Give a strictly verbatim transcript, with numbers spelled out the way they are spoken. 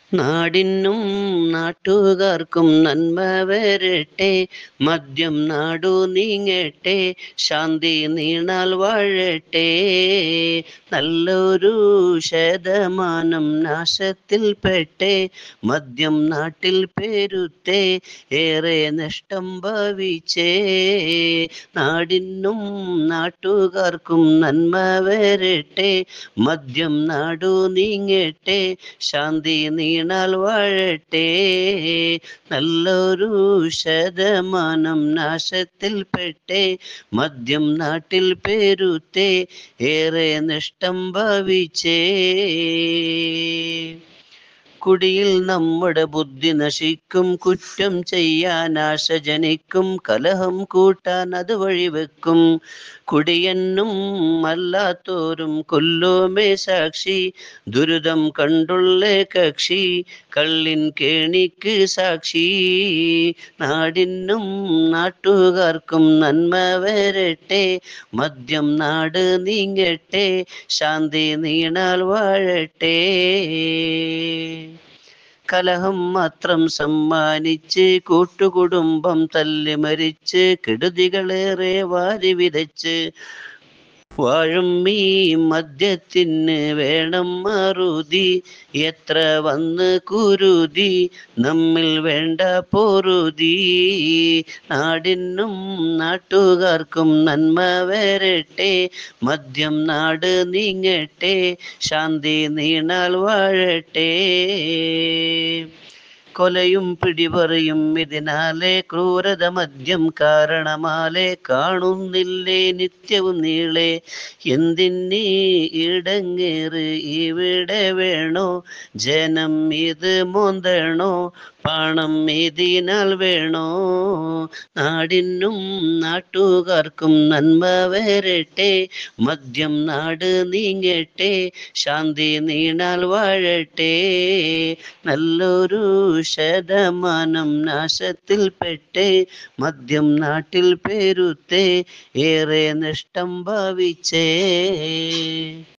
നാടിനും നാട്ടുകാർക്കും നന്മ വരട്ടെ, മദ്യം നാടു നീങ്ങട്ടെ, ശാന്തി നീണാൽ വാഴട്ടെ. നല്ലൊരു ശതമാനം നാശത്തിൽപ്പെട്ടെ, മദ്യം നാട്ടിൽ പെരുത്തെ, ഏറെ നഷ്ടം ഭവിച്ചേ. നാടിനും നാട്ടുകാർക്കും നന്മ വരട്ടെ, മദ്യം നാടു നീങ്ങട്ടെ, ശാന്തി നീണാൽ വാഴട്ടെ. നല്ലൊരു ശതമാനം നാശത്തിൽപ്പെട്ടെ, മദ്യം നാട്ടിൽ പെരുത്തെ, ഏറെ നഷ്ടം ഭവിച്ചേ. കുടിയിൽ നമ്മുടെ ബുദ്ധി നശിക്കും, കുറ്റം ചെയ്യാൻ ആശ ജനിക്കും, കലഹം കൂട്ടാൻ അത് വഴിവെക്കും. കുടിയനും അല്ലാത്തോരും കൊല്ലുമേ സാക്ഷി, ദുരിതം കണ്ടുള്ള കക്ഷി, കള്ളിൻ കേണിക്ക് സാക്ഷി. നാടിനും നാട്ടുകാർക്കും നന്മ വരട്ടെ, മദ്യം നാട് നീങ്ങട്ടെ, ശാന്തി നീണാൽ വാഴട്ടെ. കലഹം മാത്രം സമ്മാനിച്ച് കൂട്ടുകുടുംബം തല്ലി മരിച്ച്, കെടുതികളേറെ വാരി വിതച്ച് വാഴും ഈ മദ്യത്തിന് വേണം മറുതി. എത്ര വന്ന് കുരുതി, നമ്മിൽ വേണ്ട പൊറുതി. നാടിനും നാട്ടുകാർക്കും നന്മ വരട്ടെ, മദ്യം നാട് നീങ്ങട്ടെ, ശാന്തി നീണാൽ വാഴട്ടെ. കൊലയും പിടിപറിയും ഇതിനാലെ, ക്രൂരത മദ്യം കാരണമാലെ, കാണുന്നില്ലേ നിത്യവും നീളെ. എന്തിനീ ഇടങ്ങേറ് ഇവിടെ വേണോ, ജനം ഇത് മോന്തണോ, പണം ഇതിനാൽ വേണോ. നാടിനും നാട്ടുകാർക്കും നന്മ വരട്ടെ, മദ്യം നാട് നീങ്ങട്ടെ, ശാന്തി നീണാൽ വാഴട്ടെ. നല്ലൊരു ശതമാനം നാശത്തിൽപ്പെട്ടെ, മദ്യം നാട്ടിൽ പെരുത്തെ, ഏറെ നഷ്ടം ഭവിച്ചേ.